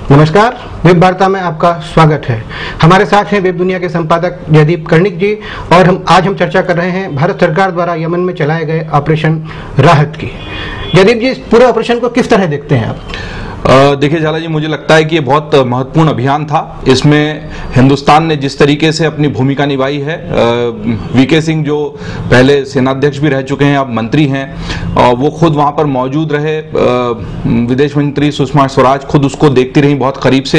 नमस्कार, वेब वार्ता में आपका स्वागत है। हमारे साथ हैं वेब दुनिया के संपादक जयदीप कर्णिक जी और आज हम चर्चा कर रहे हैं भारत सरकार द्वारा यमन में चलाए गए ऑपरेशन राहत की। जयदीप जी, इस पूरे ऑपरेशन को किस तरह देखते हैं आप? देखिए झाला जी, मुझे लगता है कि ये बहुत महत्वपूर्ण अभियान था। इसमें हिंदुस्तान ने जिस तरीके से अपनी भूमिका निभाई है, वीके सिंह जो पहले सेनाध्यक्ष भी रह चुके हैं, अब मंत्री हैं, वो खुद वहाँ पर मौजूद रहे। विदेश मंत्री सुषमा स्वराज खुद उसको देखती रही बहुत करीब से।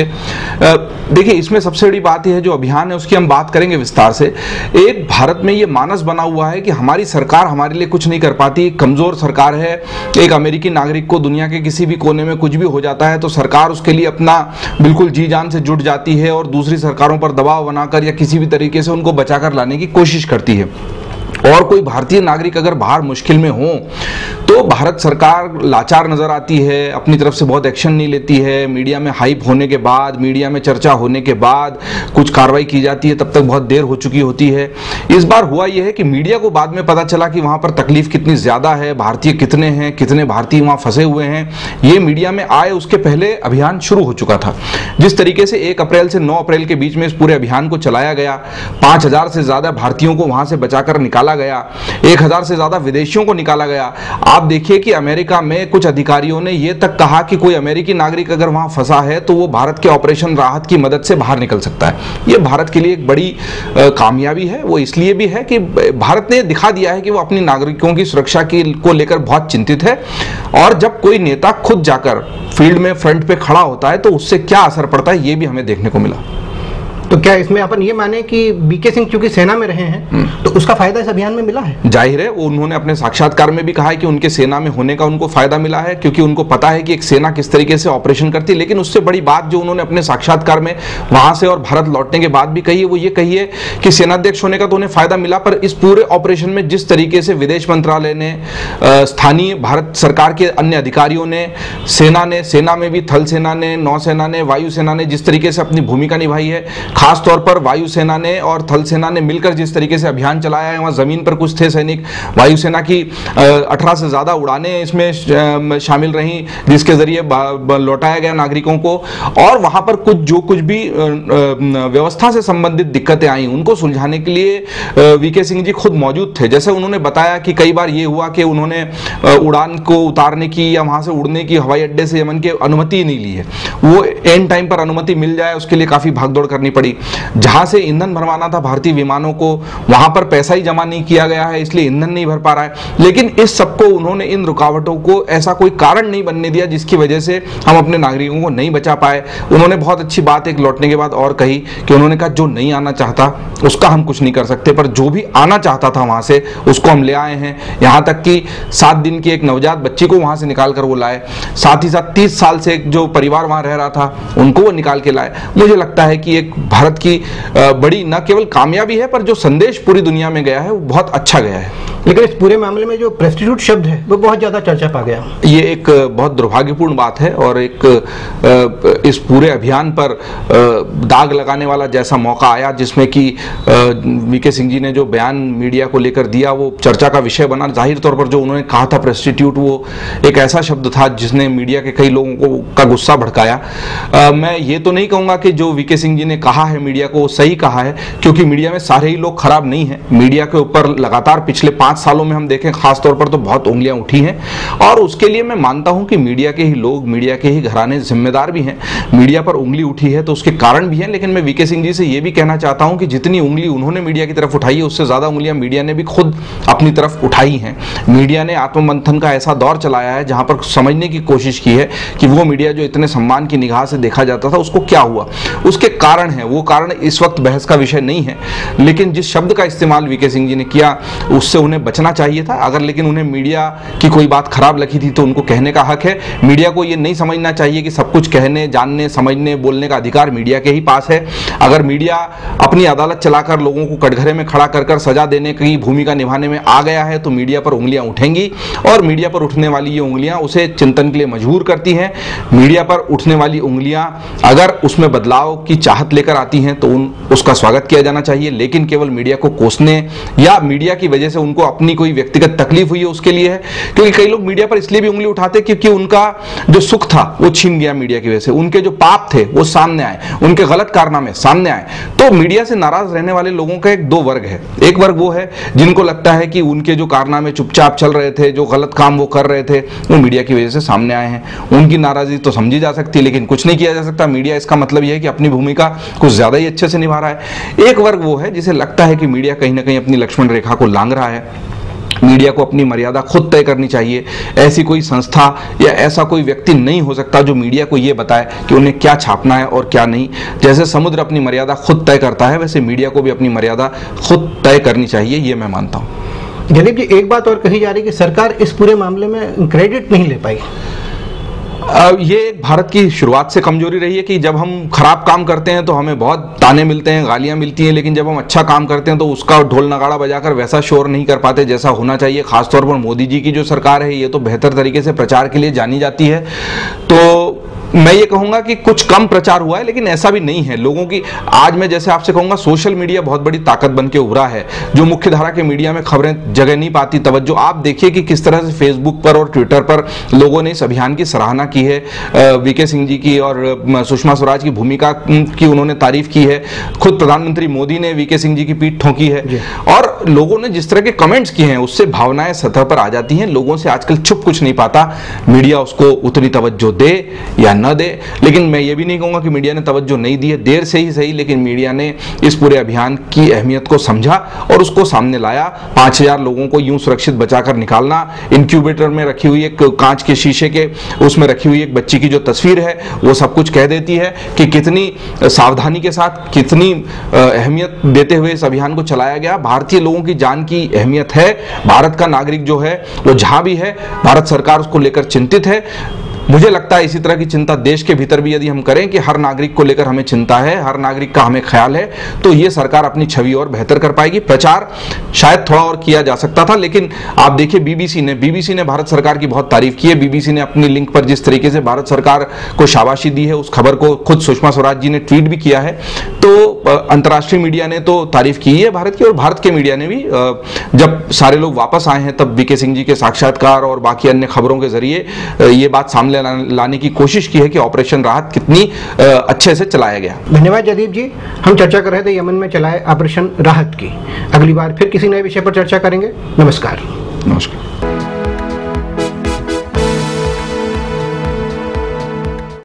देखिए, इसमें सबसे बड़ी बात यह है, जो अभियान है उसकी हम बात करेंगे विस्तार से। एक भारत में ये मानस बना हुआ है कि हमारी सरकार हमारे लिए कुछ नहीं कर पाती, कमजोर सरकार है। एक अमेरिकी नागरिक को दुनिया के किसी भी कोने में कुछ भी हो जाता है तो सरकार उसके लिए अपना बिल्कुल जी जान से जुट जाती है और दूसरी सरकारों पर दबाव बनाकर या किसी भी तरीके से उनको बचाकर लाने की कोशिश करती है। और कोई भारतीय नागरिक अगर बाहर मुश्किल में हो तो भारत सरकार लाचार नजर आती है, अपनी तरफ से बहुत एक्शन नहीं लेती है। मीडिया में हाइप होने के बाद, मीडिया में चर्चा होने के बाद कुछ कार्रवाई की जाती है, तब तक बहुत देर हो चुकी होती है। इस बार हुआ यह है कि मीडिया को बाद में पता चला कि वहां पर तकलीफ कितनी ज्यादा है, भारतीय कितने हैं, कितने भारतीय वहां फंसे हुए हैं। ये मीडिया में आए उसके पहले अभियान शुरू हो चुका था। जिस तरीके से 1 अप्रैल से 9 अप्रैल के बीच में इस पूरे अभियान को चलाया गया, 5000 से ज्यादा भारतीयों को वहां से बचाकर निकाला गया, 1000 से ज्यादा विदेशियों को निकाला गया। आप देखिए कि अमेरिका में कुछ अधिकारियों ने यह तक कहा कि कोई अमेरिकी नागरिक अगर वहां फंसा है तो वो भारत के ऑपरेशन राहत की मदद से बाहर निकल सकता है। यह भारत के लिए एक बड़ी कामयाबी है। वो इसलिए भी है कि भारत ने दिखा दिया है कि वो अपनी नागरिकों की सुरक्षा को लेकर बहुत चिंतित है। और जब कोई नेता खुद जाकर फील्ड में फ्रंट पे खड़ा होता है तो उससे क्या असर पड़ता है, ये भी हमें देखने को मिला। तो क्या इसमें अपन ये माने कि वीके सिंह चूंकि सेना में रहे हैं तो उसका फायदा इस अभियान में मिला है? जाहिर है, उन्होंने अपने साक्षात्कार में भी कहा है कि उनके सेना में होने का उनको फायदा मिला है, क्योंकि उनको पता है कि एक सेना किस तरीके से ऑपरेशन करती है। लेकिन उससे बड़ी बात जो उन्होंने अपने साक्षात्कार में वहां से और भारत लौटने के बाद भी कही है, वो ये कही है कि सेनाध्यक्ष होने का तो उन्हें फायदा मिला, पर इस पूरे ऑपरेशन में जिस तरीके से विदेश मंत्रालय ने, स्थानीय भारत सरकार के अन्य अधिकारियों ने, सेना में भी थल सेना ने, नौसेना ने, वायुसेना ने जिस तरीके से अपनी भूमिका निभाई है, खासतौर पर वायुसेना ने और थल सेना ने मिलकर जिस तरीके से अभियान चलाया है, वहां जमीन पर कुछ थे सैनिक, वायुसेना की 18 से ज्यादा उड़ानें इसमें शामिल रहीं जिसके जरिए लौटाया गया नागरिकों को। और वहां पर जो कुछ भी व्यवस्था से संबंधित दिक्कतें आई उनको सुलझाने के लिए वीके सिंह जी खुद मौजूद थे। जैसे उन्होंने बताया कि कई बार ये हुआ कि उन्होंने उड़ान को उतारने की या वहां से उड़ने की हवाई अड्डे से यमन की अनुमति नहीं ली है। वो एंड टाइम पर अनुमति मिल जाए उसके लिए काफी भागदौड़ करनी पड़ी। जहां से ईंधन भरवाना था भारतीय विमानों को, वहां पर पैसा ही जमा नहीं किया गया है, इसलिए ईंधन नहीं भर पा रहा है। लेकिन इस सबको उन्होंने, इन रुकावटों को ऐसा कोई कारण नहीं बनने दिया जिसकी वजह से हम अपने नागरिकों को नहीं बचा पाए। उन्होंने बहुत अच्छी बात एक लौटने के बाद और कही कि उन्होंने कहा जो नहीं आना चाहता उसका हम कुछ नहीं कर सकते, पर जो भी आना चाहता था वहां से उसको हम ले आए हैं। यहां तक कि 7 दिन की एक नवजात बच्ची को वहां से निकाल कर वो लाए। साथ ही साथ 30 साल से जो परिवार वहां रह रहा था उनको वो निकाल के लाए। मुझे लगता है कि एक भारत की बड़ी न केवल कामयाबी है, पर जो संदेश पूरी दुनिया में गया है वो बहुत अच्छा गया है। लेकिन इस पूरे मामले में जो प्रेस्टिट्यूट शब्द है वो बहुत ज्यादा चर्चा पा गया। ये एक बहुत दुर्भाग्यपूर्ण बात है और एक इस पूरे अभियान पर दाग लगाने वाला जैसा मौका आया, जिसमें कि वीके सिंह जी ने जो बयान मीडिया को लेकर दिया वो चर्चा का विषय बना। जाहिर तौर पर जो उन्होंने कहा था प्रेस्टिट्यूट, वो एक ऐसा शब्द था जिसने मीडिया के कई लोगों का गुस्सा भड़काया। मैं ये तो नहीं कहूंगा कि जो वीके सिंह जी ने कहा है मीडिया को सही कहा है, क्योंकि मीडिया में सारे ही लोग खराब नहीं हैं। मीडिया के ऊपर लगातार पिछले 5 सालों में हम देखें खासतौर पर तो बहुत उंगलियां उठी हैं, और उसके लिए मैं मानता हूं कि मीडिया के ही लोग, मीडिया के ही घराने जिम्मेदार भी हैं। मीडिया पर उंगली उठी है तो उसके कारण भी हैं, लेकिन मैं वीके सिंह जी से यह भी कहना चाहता हूं कि जितनी उंगली उन्होंने मीडिया की तरफ उठाई है उससे ज्यादा उंगलियां मीडिया ने भी खुद अपनी तरफ उठाई हैं। मीडिया ने आत्ममंथन का ऐसा दौर चलाया है जहां पर समझने की कोशिश की है कि वो मीडिया जो इतने सम्मान की निगाह से देखा जाता था उसको क्या हुआ, उसके कारण है। वो कारण इस वक्त बहस का विषय नहीं है, लेकिन जिस शब्द का इस्तेमाल वीके सिंह जी ने किया उससे उन्हें बचना चाहिए था। अगर लेकिन उन्हें मीडिया की कोई बात खराब लगी थी तो उनको कहने का हक है। मीडिया को ये नहीं समझना चाहिए कि सब कुछ कहने, जानने, समझने, बोलने का अधिकार मीडिया के ही पास है। अगर मीडिया अपनी अदालत चलाकर लोगों को कटघरे में खड़ा कर सजा देने की भूमिका निभाने में आ गया है तो मीडिया पर उंगलियां उठेंगी, और मीडिया पर उठने वाली ये उंगलियां उसे चिंतन के लिए मजबूर करती हैं। मीडिया पर उठने वाली उंगलियां अगर उसमें बदलाव की चाहत लेकर आती हैं तो उसका स्वागत किया जाना चाहिए, लेकिन केवल मीडिया को कोसने या मीडिया की वजह से उनको अपनी कोई व्यक्तिगत तकलीफ हुई है उसके लिए है, क्योंकि कई लोग मीडिया पर इसलिए भी उंगली उठाते क्योंकि उनका जो सुख था वो छीन गया मीडिया की वजह से, उनके जो पाप थे वो सामने आए, उनके गलत कारनामे सामने आए। तो मीडिया से नाराज रहने वाले लोगों का एक दो वर्ग है। एक वर्ग वो है जिनको लगता है कि उनके जो कारनामे चुपचाप चल रहे थे, जो गलत काम वो कर रहे थे, वो मीडिया की वजह से सामने आए हैं। उनकी नाराजगी तो समझी जा सकती है, लेकिन कुछ नहीं किया जा सकता। मीडिया इसका मतलब यह है कि अपनी भूमिका कुछ ज्यादा ही अच्छे से निभा रहा है। एक वर्ग वो है जिसे लगता है कि मीडिया कहीं ना कहीं अपनी लक्ष्मण रेखा को लांघ रहा है, मीडिया को अपनी मर्यादा खुद तय करनी चाहिए। ऐसी कोई संस्था या ऐसा कोई व्यक्ति नहीं हो सकता जो मीडिया को यह बताए कि उन्हें क्या छापना है और क्या नहीं। जैसे समुद्र अपनी मर्यादा खुद तय करता है, वैसे मीडिया को भी अपनी मर्यादा खुद तय करनी चाहिए, ये मैं मानता हूँ। जलीब जी, एक बात और कही जा रही है कि सरकार इस पूरे मामले में क्रेडिट नहीं ले पाई। ये भारत की शुरुआत से कमजोरी रही है कि जब हम खराब काम करते हैं तो हमें बहुत ताने मिलते हैं, गालियां मिलती हैं, लेकिन जब हम अच्छा काम करते हैं तो उसका ढोल नगाड़ा बजाकर वैसा शोर नहीं कर पाते जैसा होना चाहिए। खासतौर पर मोदी जी की जो सरकार है ये तो बेहतर तरीके से प्रचार के लिए जानी जाती है। तो मैं ये कहूंगा कि कुछ कम प्रचार हुआ है, लेकिन ऐसा भी नहीं है। लोगों की आज मैं जैसे आपसे कहूंगा, सोशल मीडिया बहुत बड़ी ताकत बन के उभरा है। जो मुख्य धारा के मीडिया में खबरें जगह नहीं पाती, तवज्जो आप देखिए कि किस तरह से फेसबुक पर और ट्विटर पर लोगों ने इस अभियान की सराहना की है। वीके सिंह जी की और सुषमा स्वराज की भूमिका की उन्होंने तारीफ की है। खुद प्रधानमंत्री मोदी ने वीके सिंह जी की पीठ ठोकी है, और लोगों ने जिस तरह के कमेंट्स किए हैं उससे भावनाएं सतह पर आ जाती हैं। लोगों से आजकल छुप कुछ नहीं पाता, मीडिया उसको उतनी तवज्जो दे या न दे। लेकिन मैं ये भी नहीं कहूंगा कि मीडिया ने तवज्जो नहीं दी है, देर से ही सही, लेकिन मीडिया ने इस पूरे अभियान की अहमियत को समझा और उसको सामने लाया। 5000 लोगों को यूं सुरक्षित बचाकर निकालना, इंक्यूबेटर में रखी हुई एक कांच के शीशे के उसमें रखी हुई एक बच्ची की जो तस्वीर है वो सब कुछ कह देती है कि कितनी सावधानी के साथ, कितनी अहमियत देते हुए इस अभियान को चलाया गया। भारतीय लोगों की जान की अहमियत है। भारत का नागरिक जो है वो जहां भी है, भारत सरकार उसको लेकर चिंतित है। मुझे लगता है इसी तरह की चिंता देश के भीतर भी यदि हम करें कि हर नागरिक को लेकर हमें चिंता है, हर नागरिक का हमें ख्याल है, तो ये सरकार अपनी छवि और बेहतर कर पाएगी। प्रचार शायद थोड़ा और किया जा सकता था, लेकिन आप देखिए बीबीसी ने भारत सरकार की बहुत तारीफ की है। बीबीसी ने अपनी लिंक पर जिस तरीके से भारत सरकार को शाबाशी दी है, उस खबर को खुद सुषमा स्वराज जी ने ट्वीट भी किया है। तो अंतर्राष्ट्रीय मीडिया ने तो तारीफ की है भारत की, और भारत के मीडिया ने भी। जब सारे लोग वापस आए हैं तब वीके सिंह जी के साक्षात्कार और बाकी अन्य खबरों के जरिए ये बात सामने लाने की कोशिश की है कि ऑपरेशन राहत कितनी अच्छे से चलाया गया। धन्यवाद जदीप जी। हम चर्चा कर रहे थे यमन में चलाए ऑपरेशन राहत की। अगली बार फिर किसी नए विषय पर चर्चा करेंगे। नमस्कार। नमस्कार।